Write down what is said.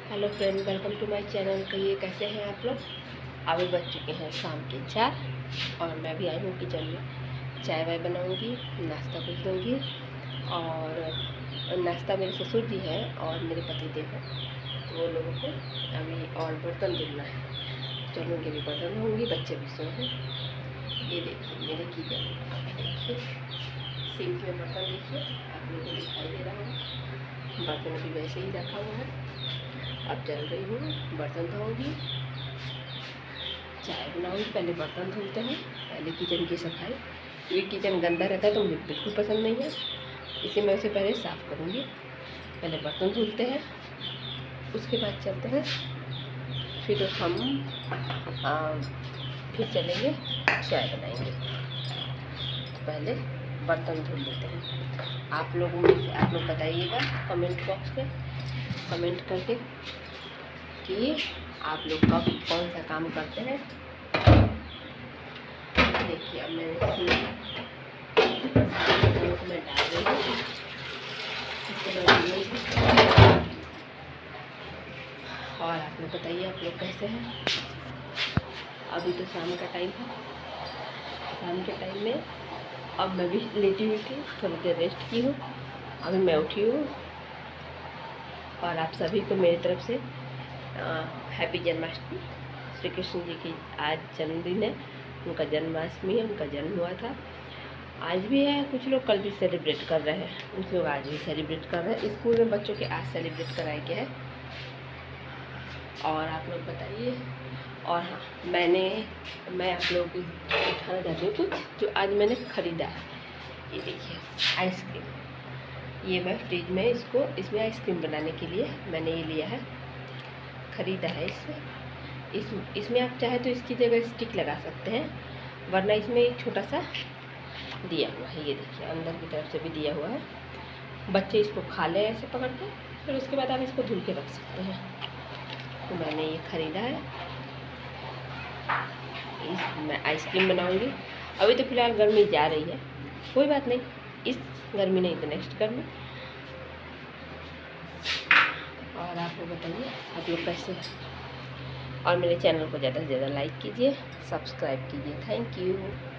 Hello friend, welcome to my channel. कहिए कैसे हैं आप लोग। अभी बज चुके हैं शाम के 4 और मैं भी आई हूँ किचन में। चाय वाय बनाऊँगी, नाश्ता कुछ दूँगी। और नाश्ता मेरे ससुर जी है और मेरे पति देव हैं, तो वो लोगों को अभी और बर्तन धुलना है। चलो उनके भी बर्तन धोऊँगी, बच्चे भी सोए हैं। ये देखिए मेरे किचन, देखिए सिंक में बर्तन देखिए, आप लोगों को दिखाई दे रहा होगा। बर्तन अभी वैसे ही रखा हुआ है। अब चल रही हूँ, बर्तन धोऊँगी, चाय बनाऊँगी। पहले बर्तन धुलते हैं, पहले किचन की सफाई। ये किचन गंदा रहता है तो मुझे बिल्कुल पसंद नहीं है, इसे मैं उसे पहले साफ़ करूँगी। पहले बर्तन धुलते हैं, उसके बाद चलते हैं, फिर हम फिर चलेंगे चाय बनाएंगे। तो पहले बर्तन धुल लेते हैं। आप लोग बताइएगा कमेंट बॉक्स में कमेंट करके कि आप लोग कब कौन सा काम करते हैं। देखिए अब मैं डाल रही हूँ, और आप लोग बताइए आप लोग कैसे हैं। अभी तो शाम का टाइम है, शाम के टाइम में अब मैं भी लेटी हुई थी, थोड़ी देर रेस्ट की हूँ। अभी मैं उठी हूँ और आप सभी को मेरी तरफ से हैप्पी जन्माष्टमी। श्री कृष्ण जी की आज जन्मदिन है, उनका जन्माष्टमी है, उनका जन्म हुआ था। आज भी है, कुछ लोग कल भी सेलिब्रेट कर रहे हैं, कुछ लोग आज भी सेलिब्रेट कर रहे हैं। स्कूल में बच्चों के आज सेलिब्रेट कराए गए हैं। और आप लोग बताइए। और हाँ, मैं आप लोगों को दिखाना चाहती हूँ कुछ जो आज मैंने ख़रीदा है। ये देखिए आइसक्रीम, ये मैं फ्रिज में इसमें आइसक्रीम बनाने के लिए मैंने ये लिया है, ख़रीदा है। इसमें आप चाहे तो इसकी जगह स्टिक लगा सकते हैं, वरना इसमें एक छोटा सा दिया हुआ है। ये देखिए अंदर की तरफ से भी दिया हुआ है। बच्चे इसको खा ले ऐसे पकड़ के, फिर उसके बाद आप इसको धुल के रख सकते हैं। तो मैंने ये ख़रीदा है, मैं आइसक्रीम बनाऊंगी। अभी तो फ़िलहाल गर्मी जा रही है, कोई बात नहीं, इस गर्मी नहीं तो नेक्स्ट गर्मी। और आपको बताइए आप लोग कैसे हैं। और मेरे चैनल को ज़्यादा से ज़्यादा लाइक कीजिए, सब्सक्राइब कीजिए। Thank you.